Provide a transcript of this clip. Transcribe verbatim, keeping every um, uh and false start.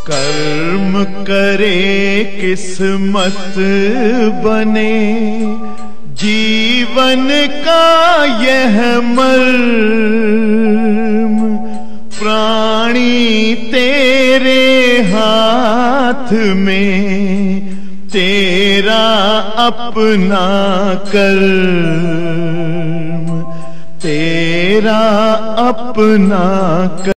कर्म करे किस्मत बने, जीवन का यह मर्म। प्राणी तेरे हाथ में, तेरा अपना कर्म, तेरा अपना कर्म।